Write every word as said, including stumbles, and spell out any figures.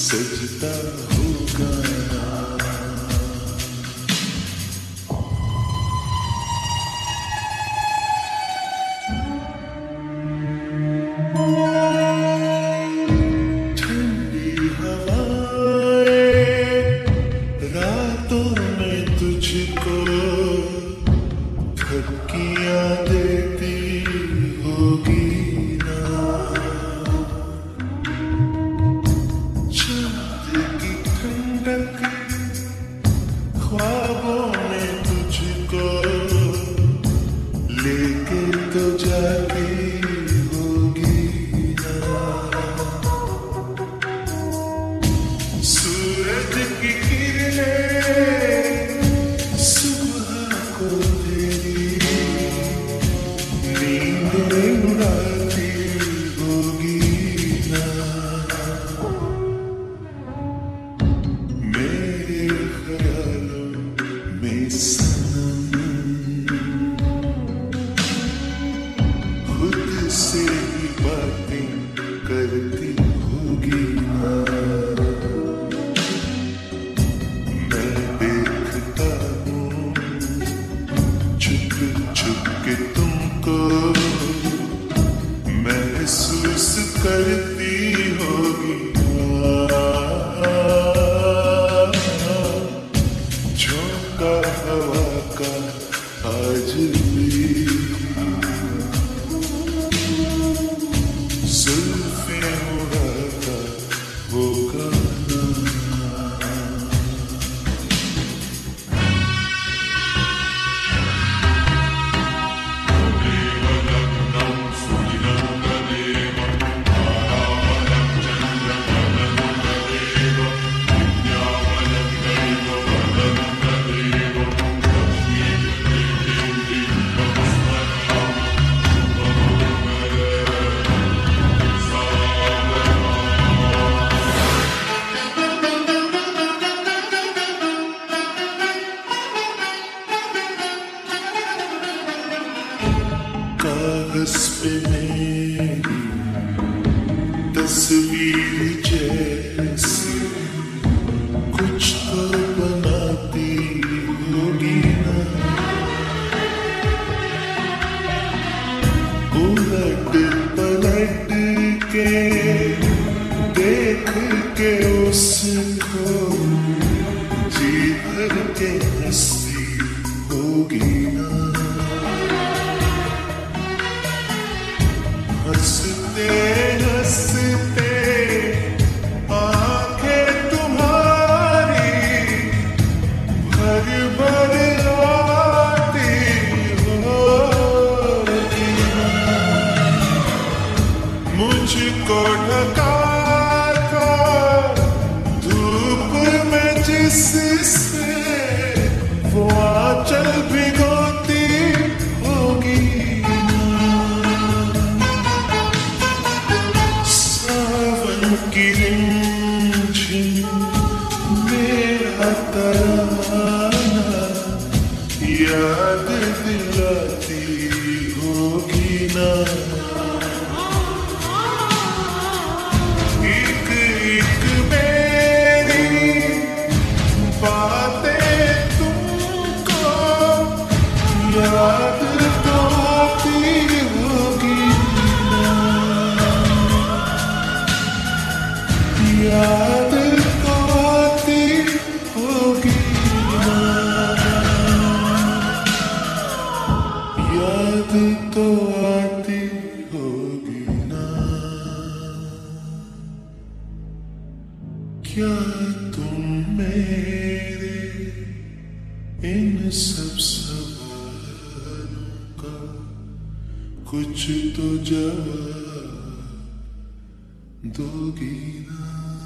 सजता होगा। ठंडी हवाएं रातों में तुझको थपकियां देती होगी ना। चांद की ठंडक ख्वाबों में तुझको लेके तो जाती होगी ना। सूरज की किरणें सुबह को तेरी नींदें उड़ाती होगी ना। मेरे ख्यालों में सनम खुद से ही बातें करती होगी ना। मैं देखता हूँ छुप छुप के तुमको, महसूस करती होगी झोंका हवा का आज भी जुल्फें उड़ाता होगा ना। कागज पे मेरी तस्वीर जैसी कुछ तो बनाती होगी ना। उलट पलट के देख के उसको जी भर के हंसती होगी ना। हंसते हंसते आंखें तुम्हारी भर भर आती होगी ना। मुझको ढका था धूप में जिससे वो आंचल भिगोती होगी। की रिमझिम मेरा तराना याद दिलाती होगी ना। एक एक मेरी बातें तुमको याद तो आती होगी ना। याद तो आती होगी ना। याद तो आती होगी ना। क्या तुम मेरे इन सब सवालों का कुछ तो जवाब दोगी ना।